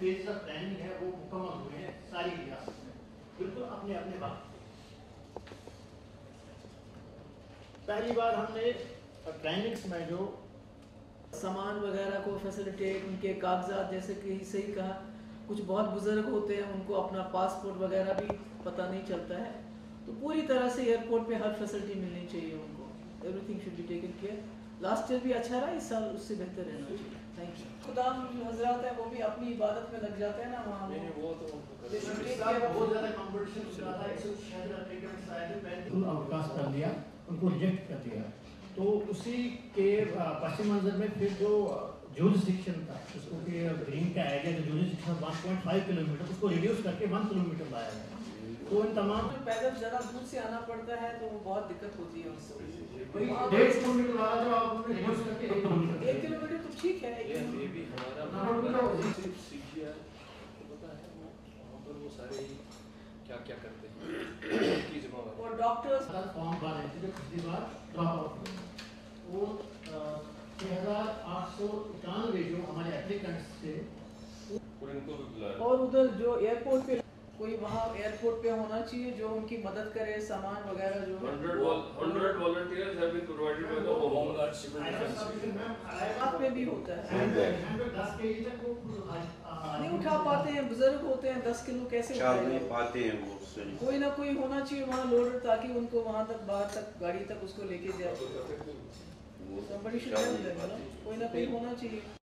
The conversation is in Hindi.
फेज ऑफ ट्रेनिंग है वो मुकम्मल हुए हैं सारी रियासत में, बिल्कुल अपने अपने वक्त। पहली बार हमने ट्रेनिंग्स में जो सामान वगैरह को फैसिलिटेट, उनके कागजात, जैसे कि सही कहा, कुछ बहुत बुजुर्ग होते हैं उनको अपना पासपोर्ट वगैरह भी पता नहीं चलता है, तो पूरी तरह से एयरपोर्ट पे हर फैसिलिटी मिलनी चाहिए उनको। Everything should be taken care. Last year भी अच्छा रहा, इस साल उससे बेहतर रहना चाहिए। Thank you. खुदाम हजरात हैं वो भी अपनी इबादत में लग जाते हैं ना वहाँ, वो तो बहुत ज़्यादा कॉम्पिटिशन चल रहा था, अवकाश कर दिया, उनको रिजेक्ट कर दिया। तो उसी के पश्चिम मंजर में फिर जो जुरिसडिक्शन था, उसको कि ग्रीन का एरिया जो जुरिसडिक्शन 1.5 किलोमीटर, उसको रिड्यूस करके 1 किलोमीटर लाया गया। तो इन तमाम पैदल ज़रा दूर से आना पड़ता है तो वो बहुत दिक्कत होती है उससे। 1.5 किलोमीटर वाला जो आपने रिड्यूस करके 1 किलोमीटर, 1 किलोमीटर तो ठीक है। ये भी हमारा सीजीआर पता है वो वहाँ पर वो सारे क्या क्या करते हैं की जिम्मेदारी। और डॉक्टर्स फॉर्म भरे थे जो पिछली बार ड्रॉप आउट हुए, वो 6891 जो हमारे एप्लीकेंट्स थे, और इनको भी बुलाया। और उधर जो एयरपोर्ट पे कोई वहाँ एयरपोर्ट पे होना चाहिए जो उनकी मदद करे, सामान वगैरह जो 100 volunteers have been provided by the Home Guard Civil Defense. हाथ में भी होता है, 10 kg तक वो नहीं उठा पाते हैं, बुजुर्ग होते हैं, 10 किलो कैसे चल उठाएंगे? नहीं पाते हैं वो उससे। कोई ना कोई होना चाहिए वहाँ लोडर, ताकि उनको वहाँ तक, बाहर तक, गाड़ी तक उसको लेके जाए। Somebody should help them, you know? कोई ना कोई होना चाहिए।